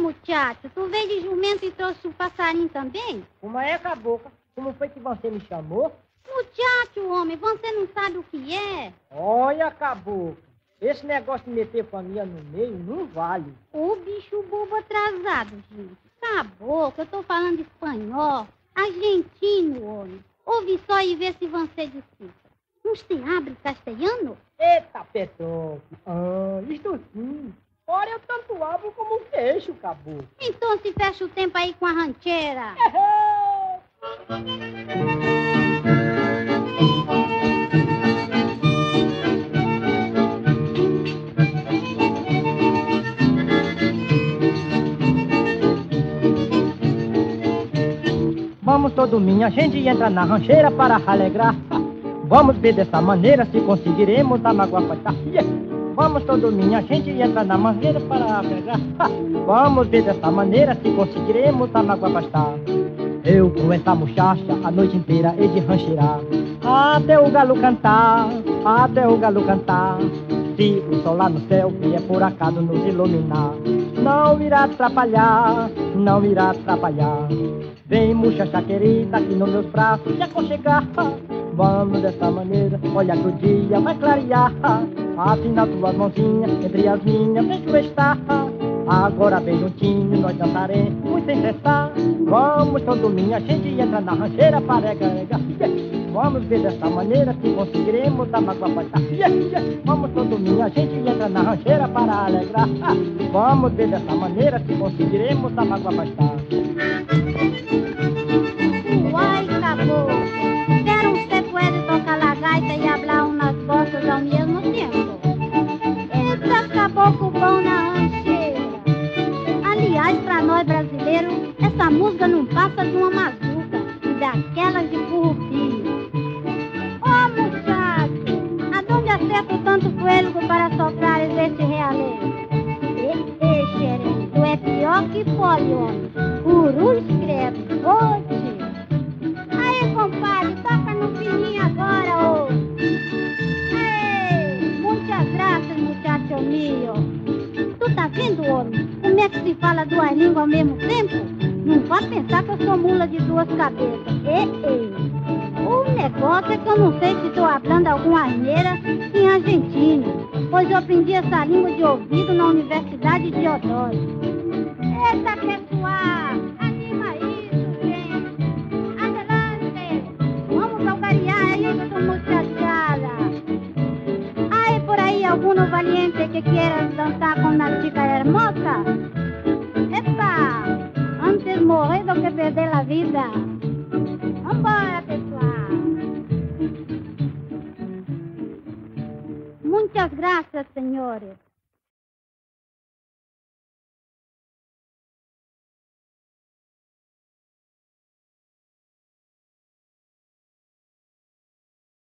muchacho, tu veio de jumento e trouxe o passarinho também? Como é, cabocla? Como foi que você me chamou? Muchacho, homem, você não sabe o que é? Olha, cabocla, esse negócio de meter família no meio não vale. Ô, bicho bobo atrasado, gente. Caboclo, eu tô falando espanhol. Argentino, homem. Ouve só e vê se você decifra. Uns te abre castelhano? Eita, Petrópolis. Isto sim. Ora, eu tanto abro como fecho, caboclo. Então se fecha o tempo aí com a rancheira. Vamos todo minha gente entra na rancheira para alegrar. Vamos ver dessa maneira se conseguiremos a mágoa afastar. Vamos todo minha gente entra na mangueira para alegrar. Vamos ver dessa maneira se conseguiremos a mágoa afastar. Eu com essa muchacha a noite inteira hei de rancheirar. Até o galo cantar, até o galo cantar. Se o sol lá no céu vier por acaso nos iluminar, não irá atrapalhar, não irá atrapalhar. Vem, muchacha querida, aqui nos meus braços te aconchegar. Vamos dessa maneira, olha que o dia vai clarear. Afinal tuas mãozinhas entre as minhas, vem tu estar. Agora bem juntinho, nós dançaremos muito sem cessar. Vamos todo minha gente entra na rancheira para regar. Vamos ver dessa maneira se conseguiremos a mágoa afastar. Vamos todo minha gente entra na rancheira para alegrar. Vamos ver dessa maneira se conseguiremos a mágoa afastar. Uai, caboclo. Pero usted puede tocar la gaita y hablar unas cosas al mismo tiempo. Esse caboclo bom na rancheira. Aliás, pra nós brasileiros, essa música não passa de uma mazuca e daquelas de currupinho. Ô, muchacho, aonde acerto tanto fôlego para soprar esse realeiro? Xerém, tu é pior que polione. Curus credo, oxe. Aí, compadre, toca no fininho agora, ô. Ei, muitas graças, muchacho mío. Tu tá vendo, homem? Como é que se fala duas línguas ao mesmo tempo? Não vai pensar que eu sou mula de duas cabeças. Ei. O negócio é que eu não sei se estou falando alguma asneira em argentino, pois eu aprendi essa língua de ouvido na Universidade de Odói. Eita, pessoal! Anima isso, gente! Adelante! Vamos salgariar aí, essa muchachada! Hay por aí alguno valiente que quiera dançar com uma chica hermosa? Epa! Antes morrer do que perder a vida! Vambora, pessoal! Muitas graças, senhores!